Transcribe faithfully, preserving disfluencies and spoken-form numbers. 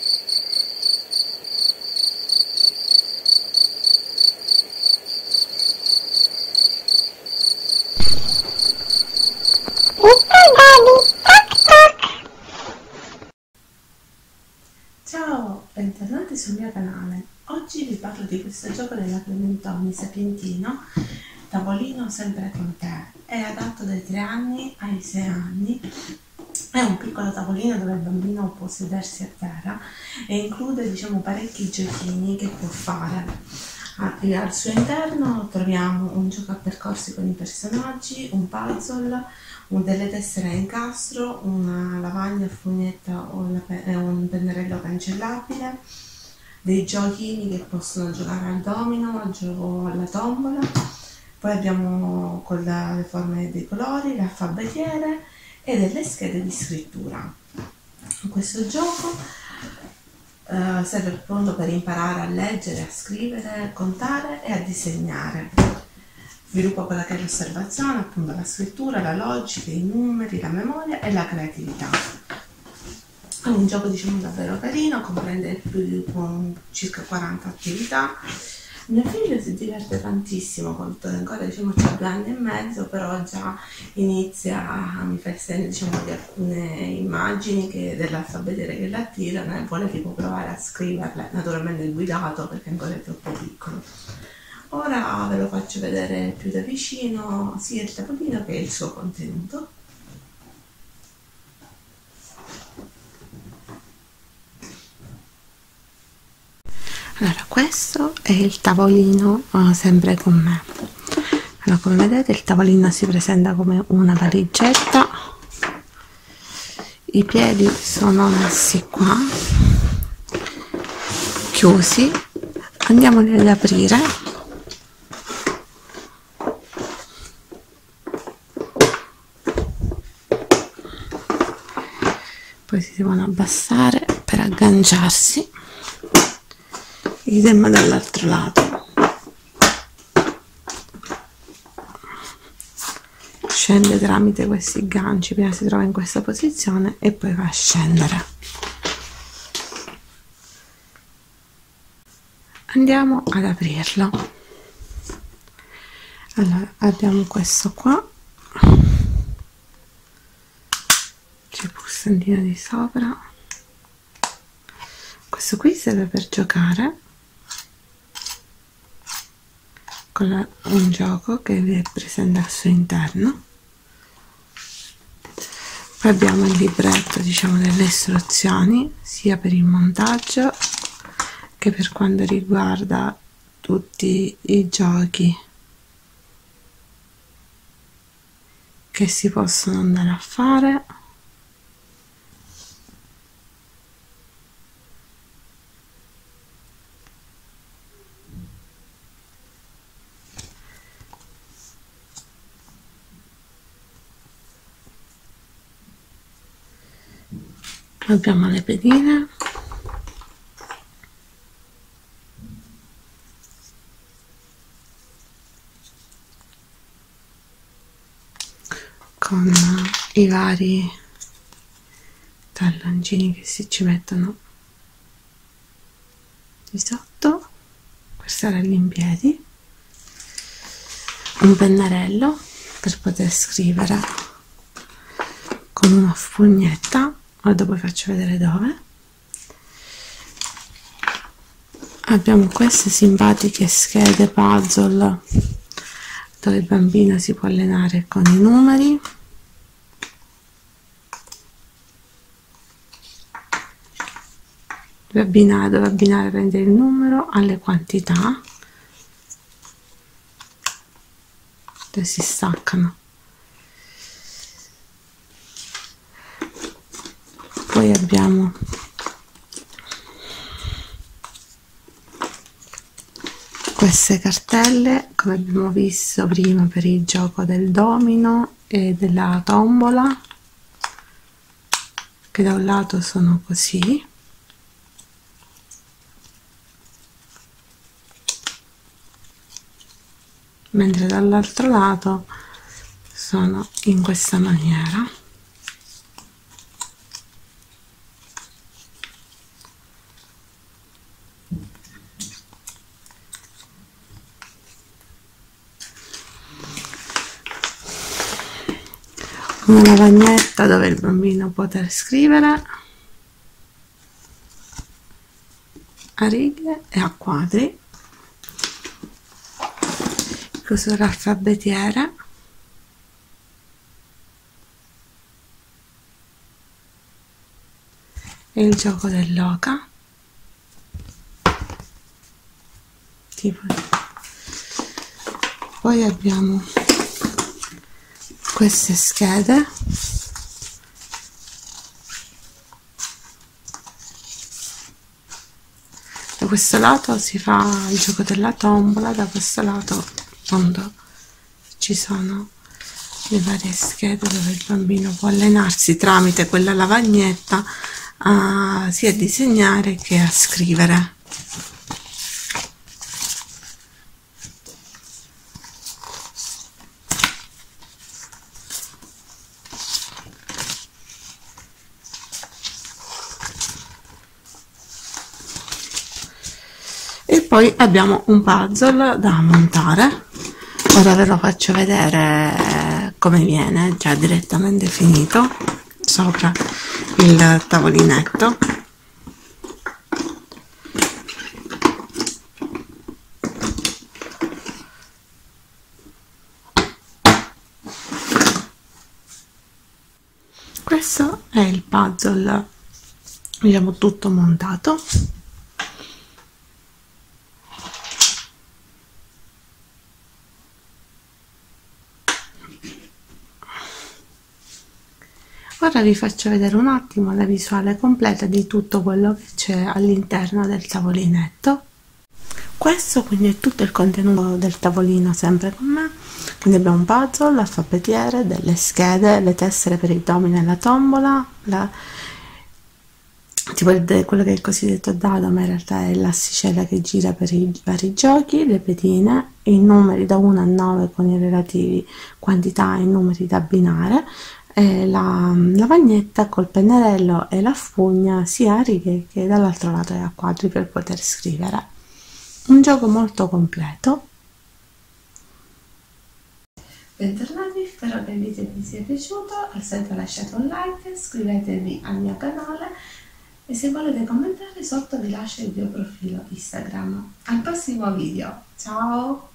Ciao, bentornati sul mio canale. Oggi vi parlo di questo gioco della Clementoni Sapientino, tavolino sempre con te. È adatto dai tre anni ai sei anni. È un piccolo tavolino dove il bambino può sedersi a terra e include, diciamo, parecchi giochini che può fare. Al suo interno troviamo un gioco a percorsi con i personaggi, un puzzle, un delle tessere a incastro, una lavagna a fognetta o un pennarello cancellabile, dei giochini che possono giocare al domino, al gioco alla tombola. Poi abbiamo con le forme dei colori, l'alfabetiere e delle schede di scrittura. Questo gioco Uh, serve appunto per imparare a leggere, a scrivere, a contare e a disegnare. Sviluppa quella che è l'osservazione, appunto la scrittura, la logica, i numeri, la memoria e la creatività. È un gioco, diciamo, davvero carino, comprende più di um, circa quaranta attività. Mio figlio si diverte tantissimo, ancora, diciamo, c'ha due anni e mezzo, però già inizia a mi fare segno, diciamo, di alcune immagini che dell'alfabetiere che l'attirano e vuole tipo provare a scriverle, naturalmente guidato perché ancora è troppo piccolo. Ora ve lo faccio vedere più da vicino, sia il tavolino che il suo contenuto. Allora, questo è il tavolino uh, sempre con me. Allora, come vedete, il tavolino si presenta come una valigetta, i piedi sono messi qua, chiusi. Andiamoli ad aprire. Poi si devono abbassare per agganciarsi. Idem dall'altro lato, scende tramite questi ganci, prima si trova in questa posizione e poi va a scendere. Andiamo ad aprirlo. Allora, abbiamo questo qua, c'è il pulsantino di sopra, questo qui serve per giocare con un gioco che vi è presente al suo interno. Poi abbiamo il libretto, diciamo, delle istruzioni sia per il montaggio che per quanto riguarda tutti i giochi che si possono andare a fare. Abbiamo le pedine, con i vari talloncini che si ci mettono di sotto per stare in piedi, un pennarello per poter scrivere con una spugnetta. Ora dopo vi faccio vedere dove. Abbiamo queste simpatiche schede puzzle dove il bambino si può allenare con i numeri. Dove abbinare, dove abbinare prendere il numero alle quantità, dove si staccano. Poi abbiamo queste cartelle, come abbiamo visto prima, per il gioco del domino e della tombola, che da un lato sono così, mentre dall'altro lato sono in questa maniera. una lavagnetta dove il bambino potrà scrivere a righe e a quadri, cursore alfabetiere, e il gioco dell'oca, tipo. Poi abbiamo queste schede, da questo lato si fa il gioco della tombola, da questo lato appunto ci sono le varie schede dove il bambino può allenarsi tramite quella lavagnetta a, sia a disegnare che a scrivere. E poi abbiamo un puzzle da montare. Ora ve lo faccio vedere come viene già direttamente finito sopra il tavolinetto. Questo è il puzzle, abbiamo tutto montato. Ora vi faccio vedere un attimo la visuale completa di tutto quello che c'è all'interno del tavolinetto. Questo quindi è tutto il contenuto del tavolino, sempre con me. Quindi abbiamo un puzzle, l'alfabetiere, delle schede, le tessere per i domini e la tombola, la, tipo il, quello che è il cosiddetto dado, ma in realtà è l'asticella che gira per i vari giochi, le pedine, i numeri da uno a nove con i relativi quantità e numeri da abbinare, e la lavagnetta col pennarello e la spugna sia a righe che dall'altro lato e a quadri per poter scrivere. Un gioco molto completo. Bentornati, spero che il video vi sia piaciuto. Al solito lasciate un like, iscrivetevi al mio canale e se volete commentare sotto vi lascio il mio profilo Instagram. Al prossimo video, ciao!